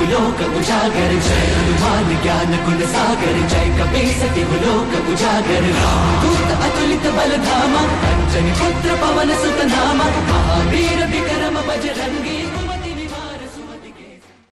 लोक उजागर, जय हनुमान ज्ञान गुण सागर, जय कपीसति लोक उजागर। रामदूत अतुलित बल धामा, अंजनी पुत्र पवन सुत नामा, महावीर विक्रम बजरंगी।